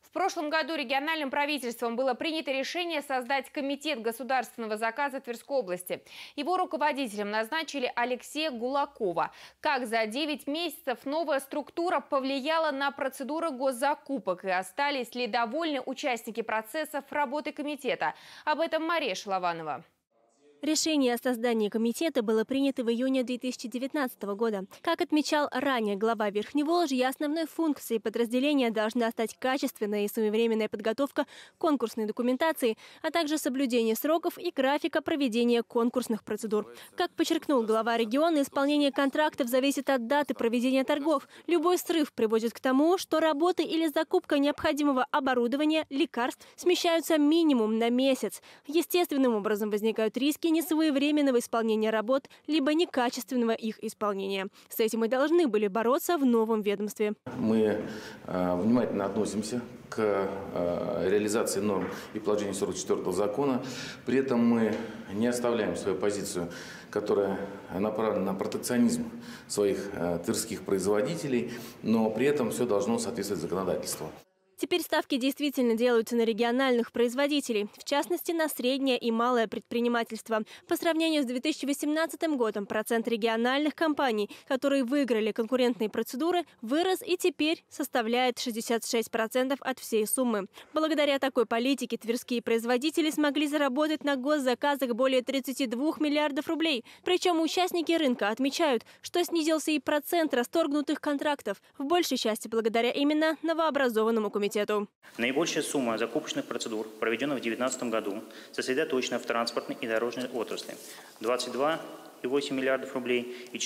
В прошлом году региональным правительством было принято решение создать комитет государственного заказа Тверской области. Его руководителем назначили Алексея Гулакова. Как за 9 месяцев новая структура повлияла на процедуры госзакупок и остались ли довольны участники процессов работы комитета? Об этом Мария Шалованова. Решение о создании комитета было принято в июне 2019 года. Как отмечал ранее глава Верхневолжья, основной функцией подразделения должна стать качественная и своевременная подготовка конкурсной документации, а также соблюдение сроков и графика проведения конкурсных процедур. Как подчеркнул глава региона, исполнение контрактов зависит от даты проведения торгов. Любой срыв приводит к тому, что работы или закупка необходимого оборудования, лекарств смещаются минимум на месяц. Естественным образом возникают риски несвоевременного исполнения работ, либо некачественного их исполнения. С этим и должны были бороться в новом ведомстве. Мы внимательно относимся к реализации норм и положений 44-го закона. При этом мы не оставляем свою позицию, которая направлена на протекционизм своих тверских производителей, но при этом все должно соответствовать законодательству. Теперь ставки действительно делаются на региональных производителей, в частности, на среднее и малое предпринимательство. По сравнению с 2018 годом процент региональных компаний, которые выиграли конкурентные процедуры, вырос и теперь составляет 66% от всей суммы. Благодаря такой политике тверские производители смогли заработать на госзаказах более 32 миллиардов рублей. Причем участники рынка отмечают, что снизился и процент расторгнутых контрактов, в большей части благодаря именно новообразованному комитету. Наибольшая сумма закупочных процедур, проведенных в 2019 году, сосредоточена в транспортной и дорожной отрасли – 22,8 миллиардов рублей и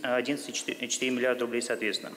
11,4 миллиарда рублей соответственно.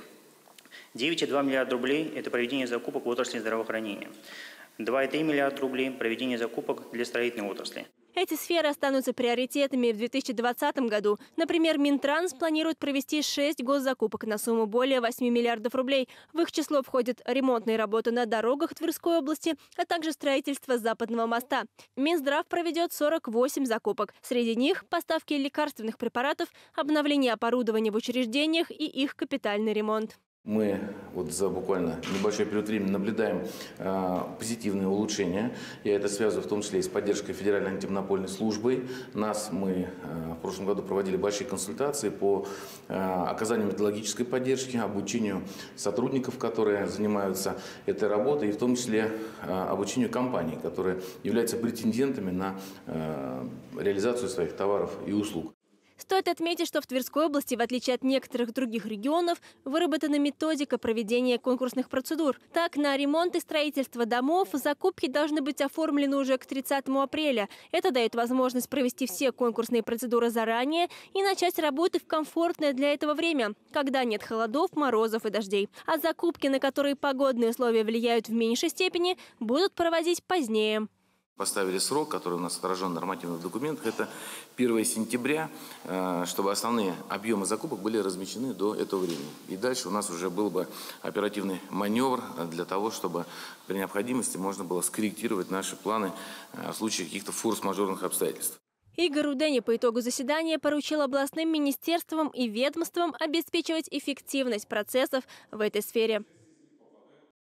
9,2 миллиарда рублей – это проведение закупок в отрасли здравоохранения. 2,3 миллиарда рублей – проведение закупок для строительной отрасли. Эти сферы останутся приоритетами в 2020 году. Например, Минтранс планирует провести 6 госзакупок на сумму более 8 миллиардов рублей. В их число входят ремонтные работы на дорогах Тверской области, а также строительство Западного моста. Минздрав проведет 48 закупок. Среди них поставки лекарственных препаратов, обновление оборудования в учреждениях и их капитальный ремонт. Мы вот за буквально небольшой период времени наблюдаем позитивные улучшения. Я это связываю в том числе и с поддержкой Федеральной антимонопольной службы. Мы в прошлом году проводили большие консультации по оказанию методологической поддержки, обучению сотрудников, которые занимаются этой работой, и в том числе обучению компаний, которые являются претендентами на реализацию своих товаров и услуг. Стоит отметить, что в Тверской области, в отличие от некоторых других регионов, выработана методика проведения конкурсных процедур. Так, на ремонт и строительство домов закупки должны быть оформлены уже к 30 апреля. Это дает возможность провести все конкурсные процедуры заранее и начать работы в комфортное для этого время, когда нет холодов, морозов и дождей. А закупки, на которые погодные условия влияют в меньшей степени, будут проводить позднее. Поставили срок, который у нас отражен в нормативных документах, это 1 сентября, чтобы основные объемы закупок были размещены до этого времени. И дальше у нас уже был бы оперативный маневр для того, чтобы при необходимости можно было скорректировать наши планы в случае каких-то форс-мажорных обстоятельств. Игорь Рудени по итогу заседания поручил областным министерствам и ведомствам обеспечивать эффективность процессов в этой сфере.